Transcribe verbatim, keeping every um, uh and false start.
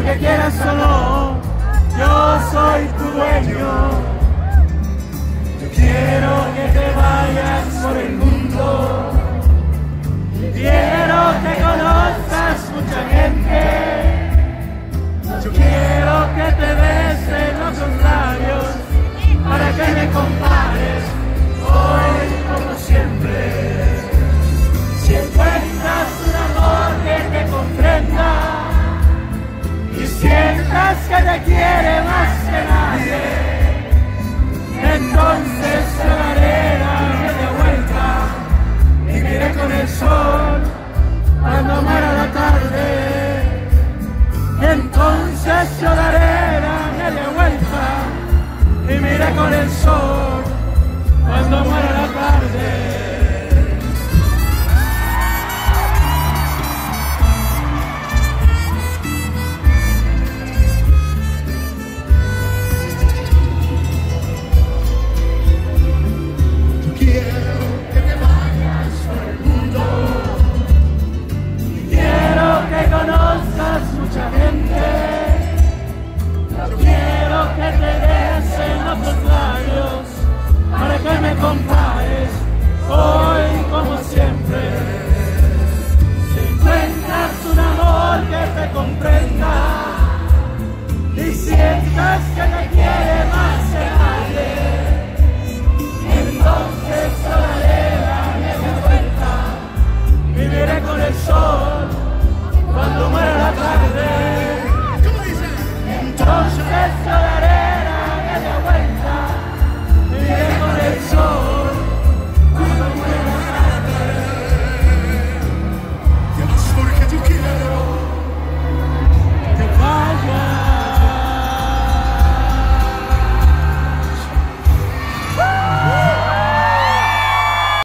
porque quieras o no, yo soy tu dueño. Yo quiero que te vayas por el mundo, quiero que conozcas mucha gente, yo quiero que te besen los labios para que me compares hoy como siempre. Si encuentras un amor que te comprenda y sientas que te quiere más que nadie, entonces yo daré la media vuelta y miré con el sol cuando muera la tarde. Entonces yo daré la media vuelta y miré con el sol cuando muera la tarde. Conozcas mucha gente, yo quiero que te besen los labios para que me compares hoy como siempre.